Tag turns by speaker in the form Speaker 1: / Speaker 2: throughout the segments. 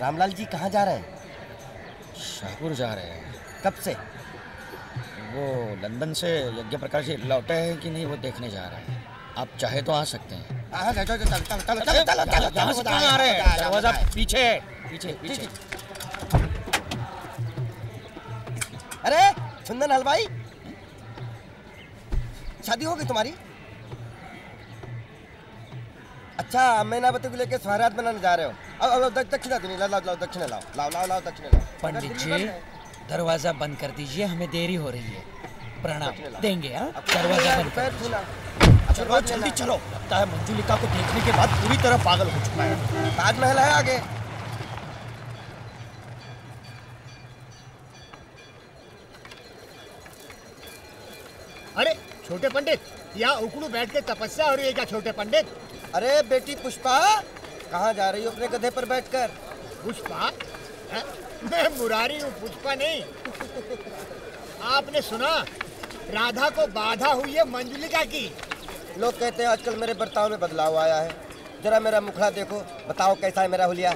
Speaker 1: रामलाल जी कहाँ जा रहे हैं?
Speaker 2: शाहपुर जा रहे हैं।
Speaker 1: कब से?
Speaker 2: वो लंदन से यज्ञ प्रकाश जी लौटे हैं कि नहीं वो देखने जा रहे हैं। आप चाहे तो आ सकते हैं। यहाँ से कहाँ आ रहे हैं? दरवाजा पीछे पीछे पीछे।
Speaker 1: अरे चंदन हलवाई, शादी हो गई तुम्हारी? अच्छा, मीनावती को लेके स्वारात बनाने जा रहे हो? अब दक्षिणा देनी, लाओ दक्षिणा, लाओ दक्षिणा लाओ।
Speaker 2: पंडित जी दरवाजा बंद कर दीजिए, हमें देरी हो रही है। प्रणाम देंगे। हाँ, दरवाजा बंद कर दीजिए। चलो जल्दी चलो। लगता है मंजुलिका को देखने के बाद पूरी तरह पागल हो चुका है।
Speaker 1: ताजमहल है आगे।
Speaker 3: अरे छोटे पंडित, यहाँ उकड़ू बैठ के तपस्या हो रही है क्या छोटे पंडित?
Speaker 1: अरे बेटी पुष्पा, कहाँ जा रही हो अपने गधे पर बैठकर?
Speaker 3: पुष्पा? मैं मुरारी हूँ, पुष्पा नहीं। आपने सुना राधा को बाधा हुई है मंजुलिका की।
Speaker 1: लोग कहते हैं आजकल मेरे बर्ताव में बदलाव आया है। जरा मेरा मुखड़ा देखो, बताओ कैसा है मेरा हुलिया?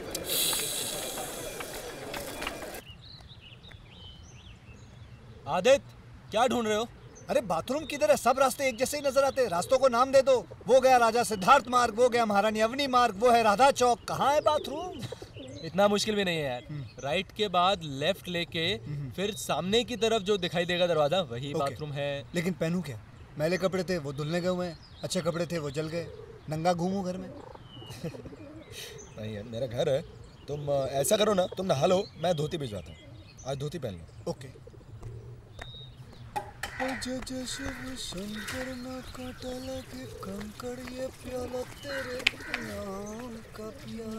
Speaker 4: आदित्य, क्या ढूंढ रहे हो?
Speaker 5: अरे बाथरूम किधर है? सब रास्ते एक जैसे ही नजर आते हैं। रास्तों को नाम दे दो। वो गया राजा सिद्धार्थ मार्ग, वो गया महारानी अवनी मार्ग, वो है राधा चौक। कहाँ है बाथरूम?
Speaker 4: इतना मुश्किल भी नहीं है यार। राइट के बाद लेफ्ट लेके फिर सामने की तरफ जो दिखाई देगा दरवाजा, वही बाथरूम है।
Speaker 5: लेकिन पहनूं क्या? मैले कपड़े थे वो धुलने गए हुए हैं, अच्छे कपड़े थे वो जल गए। नंगा घूमूं घर में?
Speaker 6: नहीं यार, मेरा घर है। तुम ऐसा करो ना, तुम नहा लो, मैं धोती भिजवाता हूँ। आज धोती पहन लो।
Speaker 5: ओके। जय जय शिव शंकर ना काटा लगे कंकड़, ये प्याला तेरे नाम का पिया।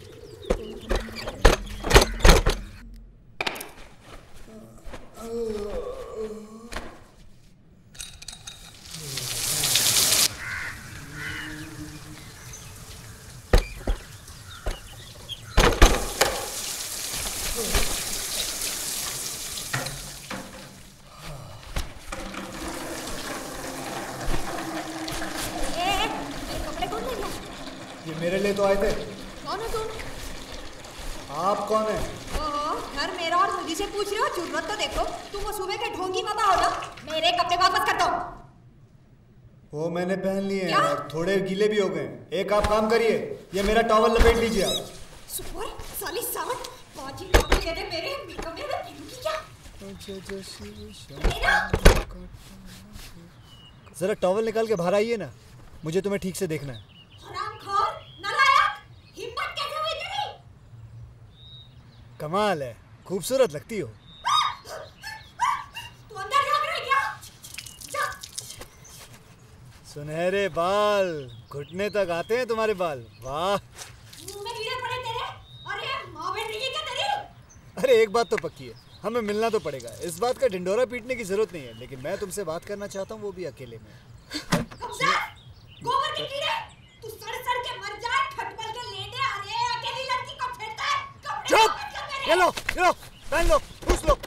Speaker 5: मेरे लिए तो आए थे।
Speaker 7: कौन है तुम?
Speaker 5: आप कौन है?
Speaker 7: ओहो, घर मेरा और मुझे से पूछ रहे हो? जरूरत तो देखो, तुम वो सुबह के ढोंगी बाबा हो ना। मेरे कपड़े वापस कर दो।
Speaker 5: वो मैंने पहन लिए हैं और थोड़े गीले भी हो गए। एक आप काम करिए, ये मेरा टॉवल लपेट लीजिए आप।
Speaker 7: सुपर साली सावन बाजी कपड़े दे मेरे मेरे में पीलूंगी क्या?
Speaker 5: जरा टॉवल निकाल के बाहर आइए ना, मुझे तुम्हें ठीक से देखना है।
Speaker 7: हरामखोर, नालायक, हिम्मत कैसे हुई तेरी?
Speaker 5: कमाल है, खूबसूरत लगती हो।
Speaker 7: तू अंदर झांक रहा है क्या? जा।
Speaker 5: सुनहरे बाल, घुटने तक आते हैं तुम्हारे बाल। वाह।
Speaker 7: मुंह में कीड़े पड़े तेरे। अरे माँ बहन नहीं है क्या तेरी?
Speaker 5: अरे एक बात तो पक्की है, हमें मिलना तो पड़ेगा। इस बात का ढिंडोरा पीटने की जरूरत नहीं है, लेकिन मैं तुमसे बात करना चाहता हूँ, वो भी अकेले में।
Speaker 7: गोबर के कीड़े, तू सड़ के मर जा, खटमल के लेटे। अरे अकेली लड़की को फेरता है।
Speaker 5: चुप! ये लो, पहन लो, घुस लो।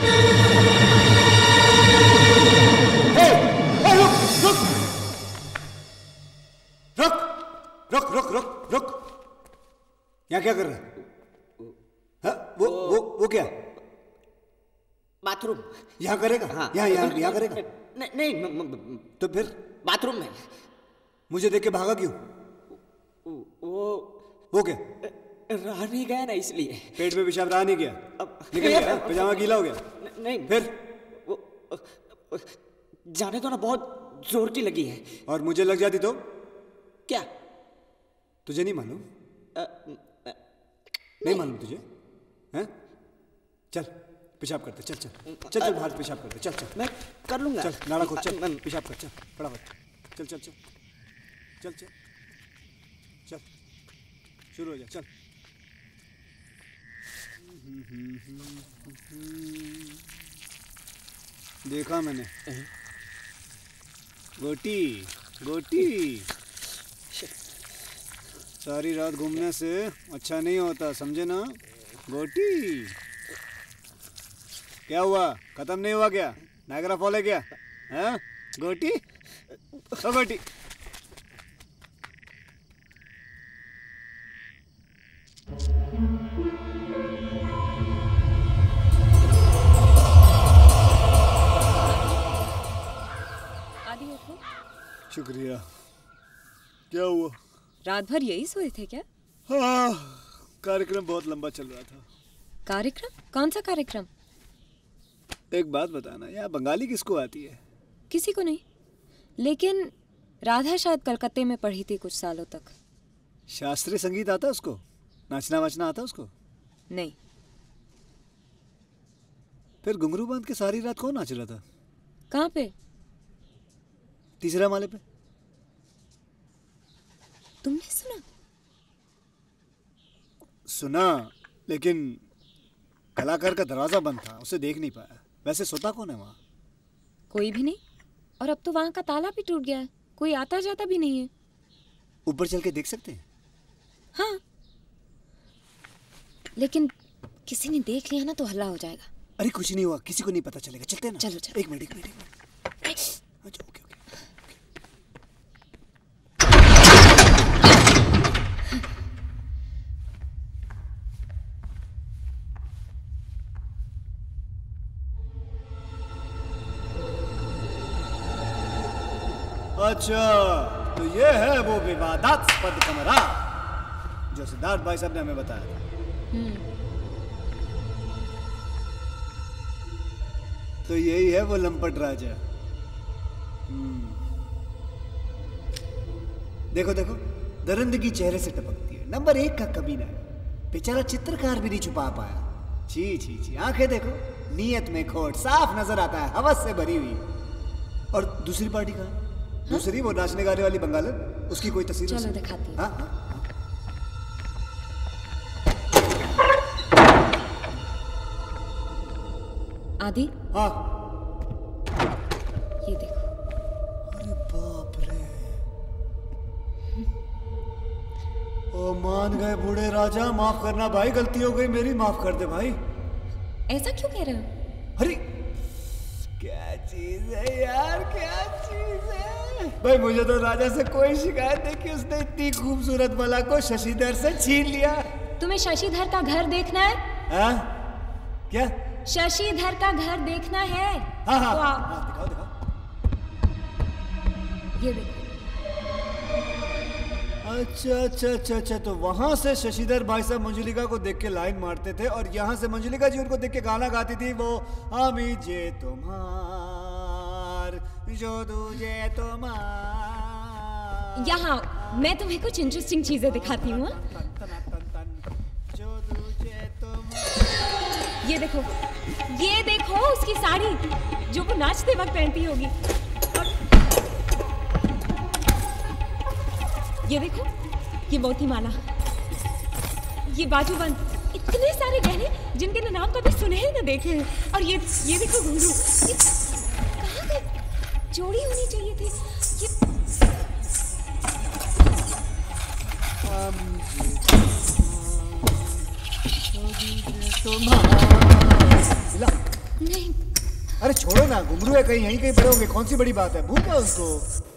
Speaker 5: यहाँ क्या कर रहा है? हाँ, वो क्या?
Speaker 8: बाथरूम।
Speaker 5: यहाँ करेगा?
Speaker 8: हाँ।
Speaker 5: यहाँ करेगा?
Speaker 8: नहीं
Speaker 5: तो फिर
Speaker 8: बाथरूम में।
Speaker 5: मुझे देख के भागा क्यों? वो क्या?
Speaker 8: रहा नहीं गया ना इसलिए।
Speaker 5: पेट में पेशाब रहा नहीं गया? निकल गया? पजामा गीला हो गया?
Speaker 8: नहीं।
Speaker 5: फिर?
Speaker 8: जाने दो ना, बहुत जोर की लगी है।
Speaker 5: और मुझे लग जाती तो?
Speaker 8: क्या?
Speaker 5: तुझे नहीं मालूम? नहीं मालूम तुझे? हैं? चल पेशाब करते, चल चल चल चल बाहर पेशाब करते, चल चल।
Speaker 8: मैं कर लूंगा।
Speaker 5: चल नाड़ा खोल, चल पेशाब कर, चल फटाफट, चल चल चल चल चल चल शुरू हो जा, चल। देखा मैंने, गोटी गोटी। सारी रात घूमने से अच्छा नहीं होता, समझे ना? गोटी। क्या हुआ? खत्म नहीं हुआ क्या? नायगरा फॉल है क्या? हैं? गोटी ओ गोटी। शुक्रिया। क्या हुआ?
Speaker 9: रात भर यही सोए थे क्या?
Speaker 5: हाँ, कार्यक्रम बहुत लंबा चल रहा था।
Speaker 9: कार्यक्रम? कौन सा कार्यक्रम?
Speaker 5: एक बात बताना, यहाँ बंगाली किसको आती है?
Speaker 9: किसी को नहीं, लेकिन राधा शायद कलकत्ते में पढ़ी थी कुछ सालों तक।
Speaker 5: शास्त्रीय संगीत आता है उसको? नाचना वाचना आता है उसको?
Speaker 9: नहीं।
Speaker 5: फिर घुंघरू बांध के सारी रात कौन नाच रहा था?
Speaker 9: कहाँ पे?
Speaker 5: तीसरे माले पे।
Speaker 9: तुमने सुना?
Speaker 5: सुना, लेकिन कलाकार का दरवाजा बंद था, उसे देख नहीं पाया। वैसे सोता कौन है वहाँ?
Speaker 9: कोई भी नहीं, और अब तो वहाँ का ताला भी टूट गया है, कोई आता जाता भी नहीं है।
Speaker 5: ऊपर चल के देख सकते हैं?
Speaker 9: हाँ, लेकिन किसी ने देख लिया ना तो हल्ला हो जाएगा।
Speaker 5: अरे कुछ नहीं हुआ, किसी को नहीं पता चलेगा। चलते हैं ना?
Speaker 9: चलो चलो।
Speaker 5: एक मिनट। अच्छा, ओके। अच्छा, तो ये है वो विवादास्पद कमरा जो सिद्धार्थ भाई साहब ने हमें बताया था। तो यही है वो लंपट राजा। देखो देखो, दरिंदगी चेहरे से टपकती है। नंबर 1 का कमीना है, बेचारा चित्रकार भी नहीं छुपा पाया। छी छी छी, आंखें देखो, नीयत में खोट साफ नजर आता है, हवस से भरी हुई। और दूसरी पार्टी कहाँ? दूसरी वो नाचने गाने वाली बंगालन, उसकी कोई तस्वीर?
Speaker 9: चलो दिखाती हूँ।
Speaker 5: हाँ।
Speaker 9: आदि।
Speaker 5: हाँ।
Speaker 9: ये देखो।
Speaker 5: अरे बाप रे, ओ मान गए बूढ़े राजा। माफ करना भाई, गलती हो गई मेरी, माफ कर दे भाई।
Speaker 9: ऐसा क्यों कह रहे हो?
Speaker 5: अरे क्या चीज है यार, क्या चीज है भाई। मुझे तो राजा से कोई शिकायत नहीं कि उसने इतनी खूबसूरत बाला को शशिधर से छीन लिया।
Speaker 9: तुम्हें शशिधर का घर देखना है?
Speaker 5: हाँ? क्या?
Speaker 9: शशिधर का घर देखना है?
Speaker 5: हाँ हाँ,
Speaker 9: तो
Speaker 5: हाँ, दिखाओ दिखाओ।
Speaker 9: ये देखो।
Speaker 5: अच्छा, तो वहां से शशिधर भाई साहब मंजुलिका को देख के लाइन मारते थे, और यहाँ से मंजुलिका जी उनको देख के गाना गाती थी, वो आमी जे तुम्हार जो दूजे तुम्हार।
Speaker 9: यहाँ मैं तुम्हें कुछ इंटरेस्टिंग चीजें दिखाती हूँ। ये देखो उसकी साड़ी जो वो नाचते वक्त पहनती होगी। ये देखो, ये मोती माला, ये बाजूबंद, इतने सारे गहने जिनके नाम कभी सुने ही ना देखे हैं। और ये देखो घुंघरू, ये कहाँ गए? जोड़ी होनी चाहिए थी ये। नहीं,
Speaker 5: अरे छोड़ो ना, घुंघरू है, कहीं यहीं कहीं पड़े होंगे, कौन सी बड़ी बात है, भूल जाओ उसको।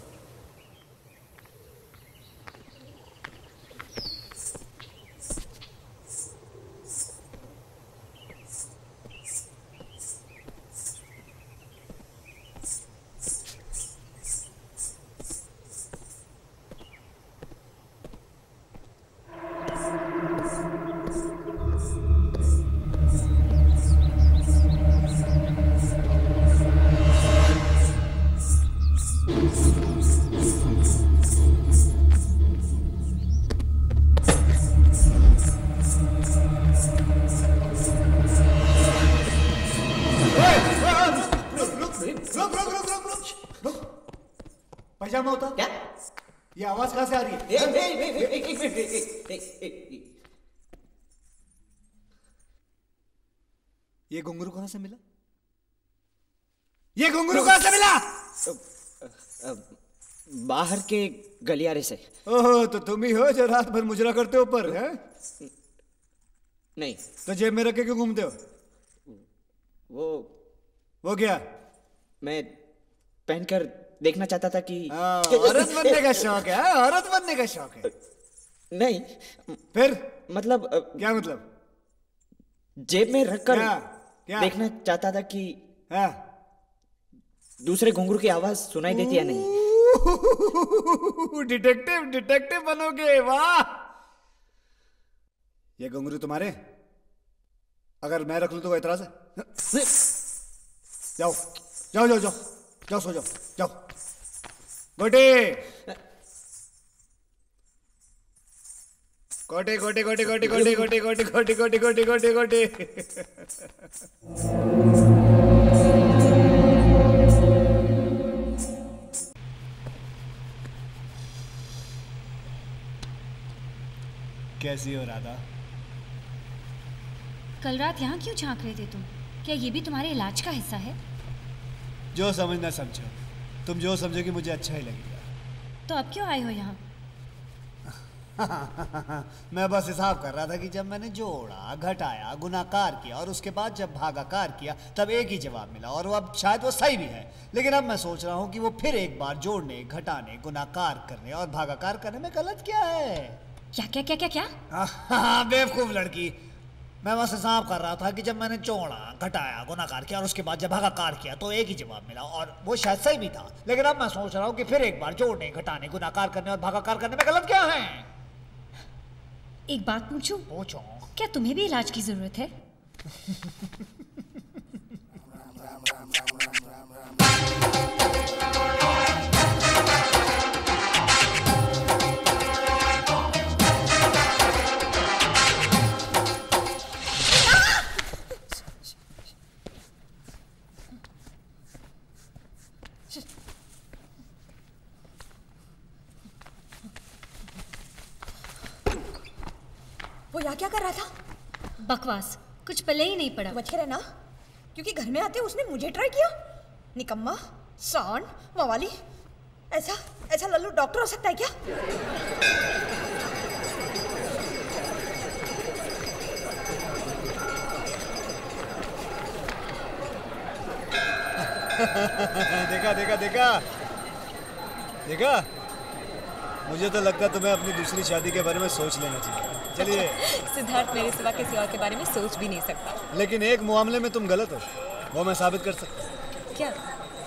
Speaker 5: पजामा होता क्या? ये आवाज कहां से आ रही है? ये घुंघरू कहां से मिला? ये घुंघरू कहां से मिला?
Speaker 8: बाहर के गलियारे से।
Speaker 5: ओह, तो तुम ही हो जो रात भर मुजरा करते हो ऊपर, हैं?
Speaker 8: नहीं।
Speaker 5: तो जेब में रख के क्यों घूमते हो? वो क्या?
Speaker 8: मैं पहनकर देखना चाहता था कि
Speaker 5: औरत बनने का शौक है, औरत बनने का शौक है।
Speaker 8: नहीं।
Speaker 5: फिर
Speaker 8: मतलब
Speaker 5: क्या मतलब?
Speaker 8: जेब में रखकर
Speaker 5: क्या?
Speaker 8: देखना चाहता था कि दूसरे घुंघरू की आवाज सुनाई देती या नहीं।
Speaker 5: डिटेक्टिव बनोगे, वाह। ये घुंघरू तुम्हारे? अगर मैं रख लूं तो कोई एतराज है? जाओ जाओ जाओ जाओ जाओ, सो जाओ, जाओ। गोटे गोटे गोटे गोटे गोटे गोटे गोटे गोटे गोटे गोटे गोटे गोटे गोटे। कैसी हो राधा?
Speaker 9: कल रात यहाँ क्यों झांक रहे थे तुम? क्या ये भी तुम्हारे इलाज का हिस्सा है?
Speaker 5: जो समझना समझो, तुम जो समझोगी मुझे अच्छा ही लगेगा।
Speaker 9: तो अब क्यों आए हो यहाँ?
Speaker 5: मैं बस हिसाब कर रहा था कि जब मैंने जोड़ा, घटाया, गुणाकार किया और उसके बाद जब भागाकार किया तब एक ही जवाब मिला, और वो अब शायद वो सही भी है। लेकिन अब मैं सोच रहा हूँ कि वो फिर एक बार जोड़ने, घटाने, गुणाकार करने और भागाकार करने में गलत क्या है?
Speaker 9: क्या क्या क्या क्या क्या?
Speaker 5: बेवकूफ लड़की, मैं बस हिसाब कर रहा था कि जब मैंने जोड़ा, घटाया, गुणाकार किया और उसके बाद जब भागाकार किया तो एक ही जवाब मिला, और वो शायद सही भी था। लेकिन अब मैं सोच रहा हूँ कि फिर एक बार जोड़ने, घटाने, गुणाकार करने और भागाकार करने में गलत क्या है?
Speaker 9: एक बात पूछूं?
Speaker 5: पूछो।
Speaker 9: क्या तुम्हें भी इलाज की जरूरत है?
Speaker 7: वो यहाँ क्या कर रहा था?
Speaker 9: बकवास, कुछ पले ही नहीं पड़ा।
Speaker 7: बचे रहना, क्योंकि घर में आते उसने मुझे ट्राई किया। निकम्मा, सांड, मवाली, ऐसा लल्लू डॉक्टर हो सकता है क्या?
Speaker 5: देखा देखा देखा देखा, मुझे तो लगता है तुम्हें अपनी दूसरी शादी के बारे में सोच लेना चाहिए। चलिए।
Speaker 9: सिद्धार्थ मेरे सिवा किसी और के बारे में सोच भी नहीं सकता।
Speaker 5: लेकिन एक मामले में तुम गलत हो, वो मैं साबित कर सकता हूँ।
Speaker 9: क्या?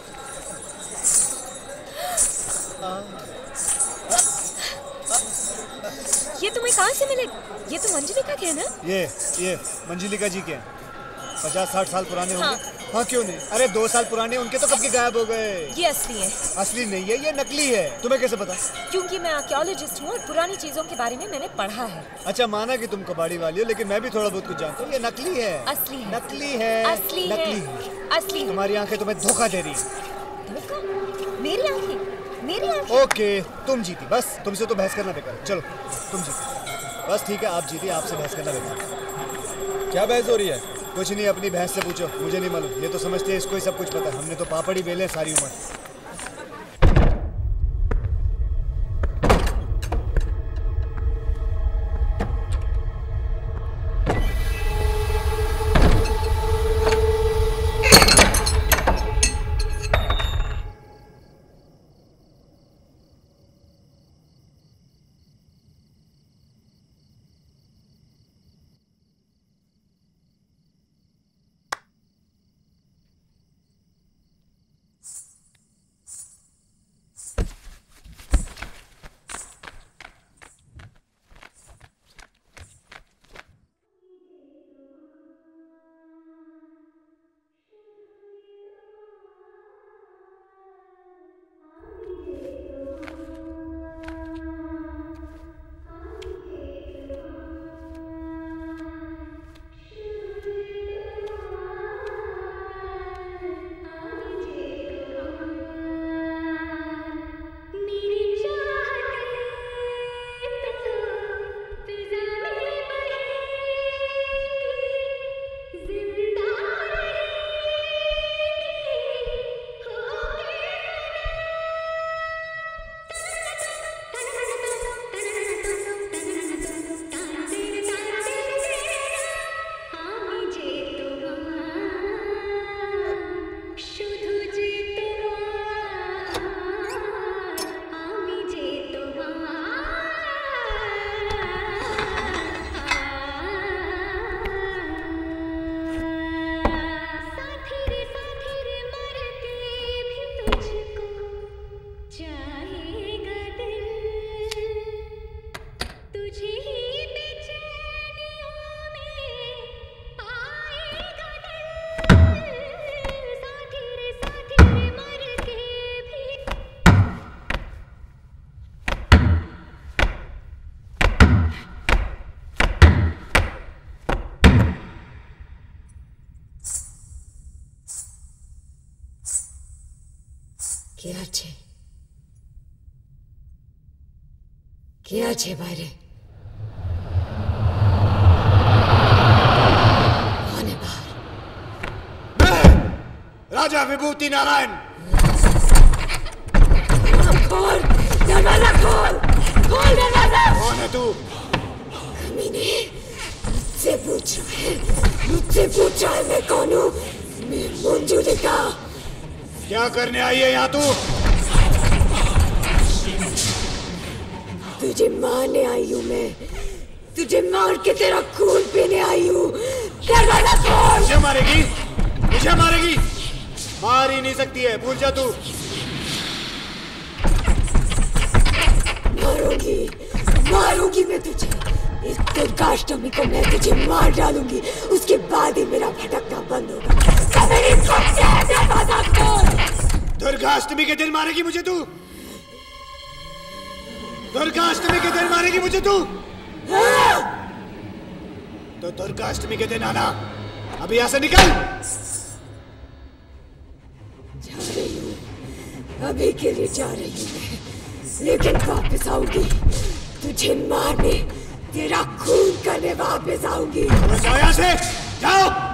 Speaker 9: ये तुम्हें कहाँ से मिले? ये तो मंजलिका के है ना?
Speaker 5: ये मंजलिका जी के हैं। 50-60 साल पुराने होंगे। हाँ क्यों नहीं, अरे 2 साल पुराने, उनके तो कब के गायब हो गए।
Speaker 9: ये असली है।
Speaker 5: असली नहीं है, ये नकली है। तुम्हें कैसे पता?
Speaker 9: क्योंकि मैं आर्कियोलॉजिस्ट हूँ और पुरानी चीजों के बारे में मैंने पढ़ा है।
Speaker 5: अच्छा, माना कि तुम कबाड़ी वाली हो, लेकिन मैं भी थोड़ा बहुत कुछ जानता हूँ। ये नकली है।
Speaker 9: असली है।
Speaker 5: नकली है।
Speaker 9: असली है। असली है।
Speaker 5: तुम्हारी आंखें तुम्हें धोखा दे रही है।
Speaker 9: धोखा? मेरी आंखें? मेरी आंखें?
Speaker 5: ओके, तुम जीती। बस तुमसे तो बहस करना बेकार। चलो तुम जीती। बस ठीक है, आप जीती, आपसे बहस करना बेकार।
Speaker 6: क्या बहस हो रही है?
Speaker 5: कुछ नहीं, अपनी बहस से पूछो, मुझे नहीं मालूम। ये तो समझते हैं इसको ही सब कुछ पता है। हमने तो पापड़ ही बेले सारी उम्र।
Speaker 10: क्या छे बारे कौन है बाहर?
Speaker 3: राजा विभूति नारायण।
Speaker 10: खोल दरवाजा, खोल दरवाजा।
Speaker 3: कौन है तू?
Speaker 10: कमीने, मुझसे पूछ रहा है मैं कौन हूँ? मैं मंजुलिका।
Speaker 3: क्या करने आई है यहाँ तू?
Speaker 10: तुझे मारने आई हूँ मैं, तुझे मार के तेरा खून पीने आई हूँ। दरवाजा खोल।
Speaker 3: मुझे मारेगी? मार ही नहीं सकती है, भूल जा तू।
Speaker 10: मारूंगी मैं तुझे। इस दुर्गाष्टमी को मैं तुझे मार डालूंगी, उसके बाद ही मेरा भटकना बंद होगा। दरवाजा खोल।
Speaker 3: दुर्गाष्टमी के दिन मारेगी मुझे तू? दुर्गाष्टमी के दिन मारेगी मुझे तू? तो दुर्गाष्टमी के दिन आना। अभी यहाँ से निकल।
Speaker 10: जा रही हूँ, अभी के लिए जा रही हूँ मैं, लेकिन वापस आऊंगी तुझे मारने, तेरा खून करने वापस आऊंगी।
Speaker 3: जाओ यहाँ से, जाओ।